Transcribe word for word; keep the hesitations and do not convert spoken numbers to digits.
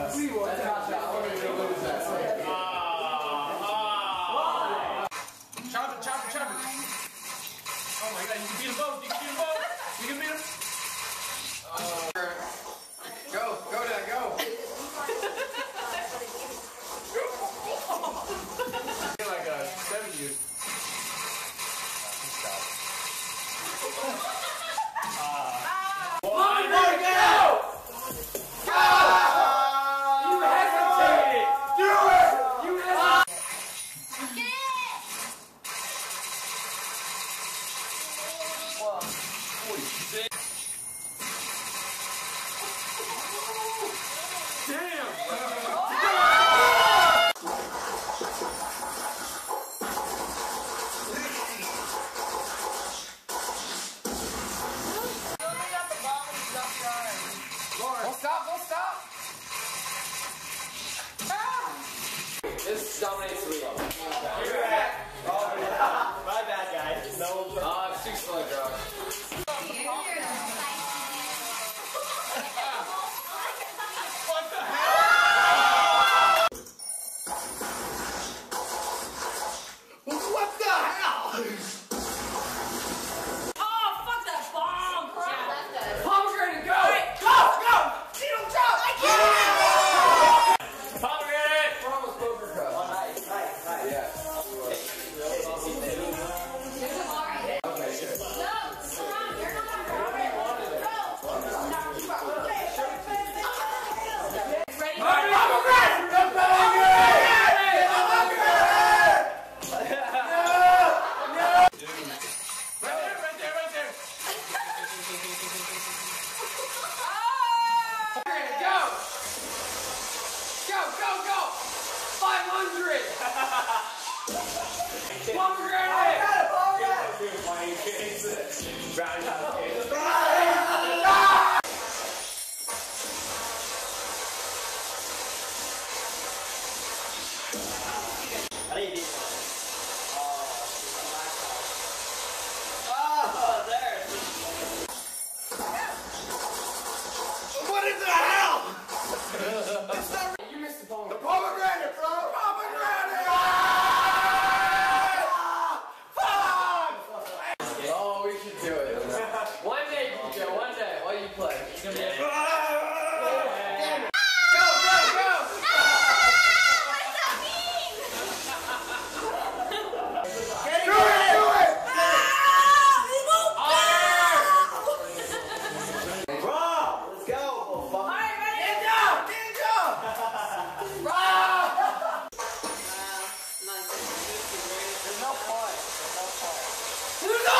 That's we want to catch that. I want to lose that. Ah, ah. Chop it, chop it, chop it. Oh my god, you can beat them both. You can beat them both. You can beat them. Uh, go, go, Dad, go. Like a seven years. Uh, one, go! Go! You hesitated! Do it! You hesitated! Get it! One, forty-six. Damn! Don't stop, don't stop! Ah. This dominates the wheel. You're back. Oh, yeah. My bad, guys. No. Ah, uh, it's too slow, Josh. What the hell? What the hell? Oh, fuck that bomb! Yeah, that's good. Pomegranate, go! Right, go! Go! See him jump! I can't! Pomegranate! We're almost poker cup. Oh, nice, nice, nice. Yeah. Okay, good. No, come on, you're not on road. Ready? Pomegranate! The pomegranate! The pomegranate! No! No! Right there, right there, right there! Go! Go, go, go! five hundred! Pomegranate! What is the hell? It's not. You missed the pomegranate. The pomegranate, bro. Pomegranate. Ah! Fuck! Oh, we should do it. One day, Joe. One day, while you play. It's gonna be. Yeah. Damn it. Go, go, go! Ah, what's that mean? Get it, do it, do it! Ah, we won't go! Bro, let's go. All right, ready? Ninja! Ninja! Bro! There's no point. There's no point.